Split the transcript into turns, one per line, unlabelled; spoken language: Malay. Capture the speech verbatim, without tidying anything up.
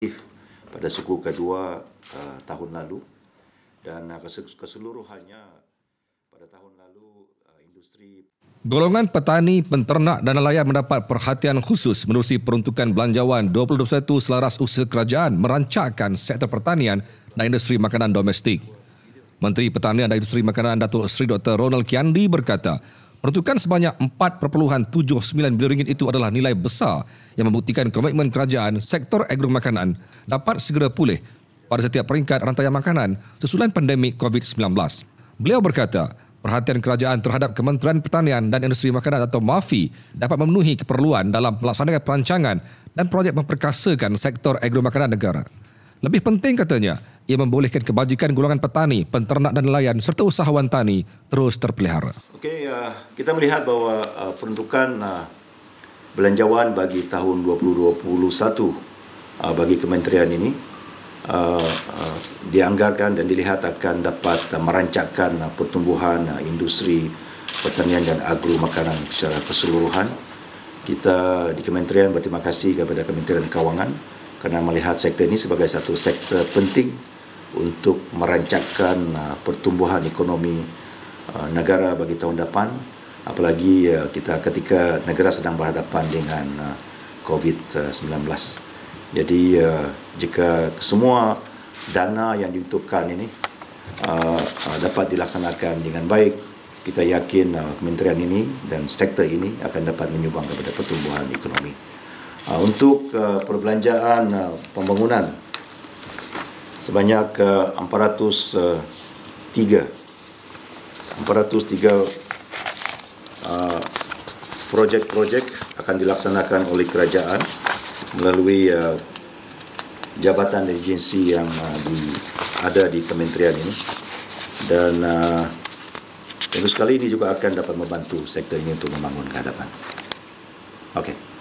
pada suku kedua uh, tahun lalu dan uh, keseluruhannya pada tahun lalu uh, industri.
Golongan petani, penternak dan nelayan mendapat perhatian khusus menerusi peruntukan belanjawan dua ribu dua puluh satu selaras usaha kerajaan merancangkan sektor pertanian dan industri makanan domestik. Menteri Pertanian dan Industri Makanan Datuk Seri Doktor Ronald Kiandi berkata, peruntukan sebanyak empat perpuluhan tujuh sembilan bilion ringgit itu adalah nilai besar yang membuktikan komitmen kerajaan sektor agro makanan dapat segera pulih pada setiap peringkat rantaian makanan susulan pandemik covid sembilan belas. Beliau berkata, perhatian kerajaan terhadap Kementerian Pertanian dan Industri Makanan atau MAFI dapat memenuhi keperluan dalam melaksanakan perancangan dan projek memperkasakan sektor agro makanan negara. Lebih penting katanya, ia membolehkan kebajikan golongan petani, penternak dan nelayan serta usahawan tani terus terpelihara.
Okey, uh, kita melihat bahawa uh, peruntukan uh, belanjawan bagi tahun dua ribu dua puluh satu uh, bagi kementerian ini uh, uh, dianggarkan dan dilihat akan dapat uh, merancangkan uh, pertumbuhan uh, industri pertanian dan agro makanan secara keseluruhan. Kita di kementerian berterima kasih kepada Kementerian Kewangan kerana melihat sektor ini sebagai satu sektor penting untuk merancangkan uh, pertumbuhan ekonomi uh, negara bagi tahun depan, apalagi uh, kita ketika negara sedang berhadapan dengan uh, covid sembilan belas. Jadi uh, jika semua dana yang diuntukkan ini uh, uh, dapat dilaksanakan dengan baik, kita yakin uh, kementerian ini dan sektor ini akan dapat menyumbang kepada pertumbuhan ekonomi. Uh, untuk uh, perbelanjaan uh, pembangunan sebanyak uh, empat ratus tiga uh, projek-projek akan dilaksanakan oleh kerajaan melalui uh, jabatan dan agensi yang uh, di, ada di kementerian ini, dan uh, tentu sekali ini juga akan dapat membantu sektor ini untuk membangun ke hadapan. Okey.